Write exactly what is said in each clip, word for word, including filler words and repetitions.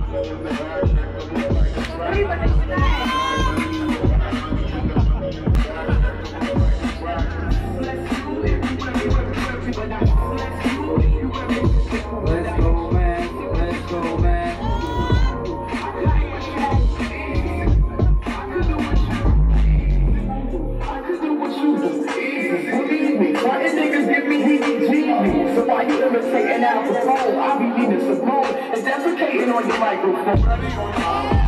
Ryba начинает. Let's go, man. Let's go, man. Why niggas give me heebie-jeebies? So why you imitating alcohol? I be needing some more and defecating on your microphone.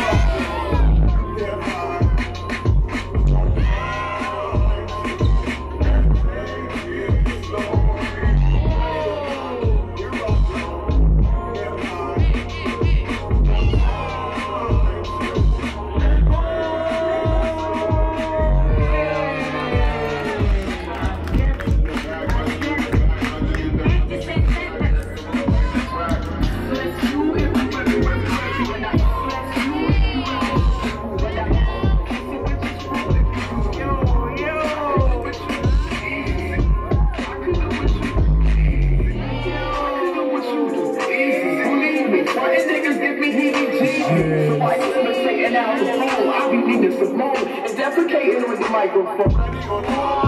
Defecating on the microphone.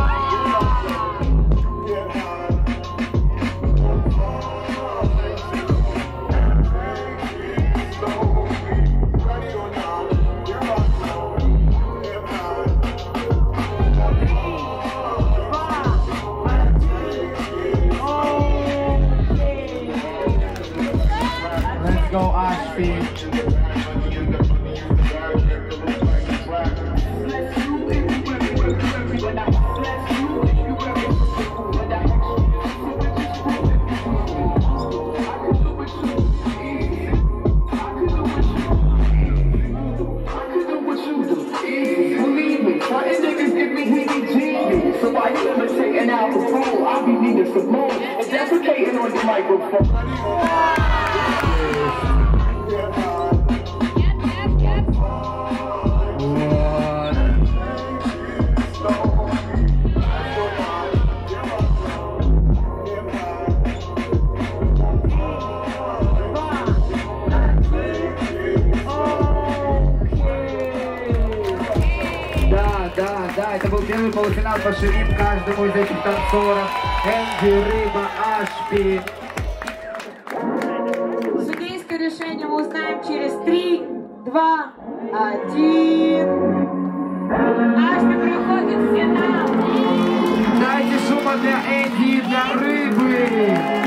Let's go, Ashpi. So why you imitating alcohol? I be needing some more and defecating on the microphone. Да, да, это был первый полуфинал по ширим каждому из этих танцоров. Энди, Ryba, Ashpi. Судейское решение мы узнаем через три, два, один. Ashpi проходит в финал. Дайте шума для Энди и для Рыбы.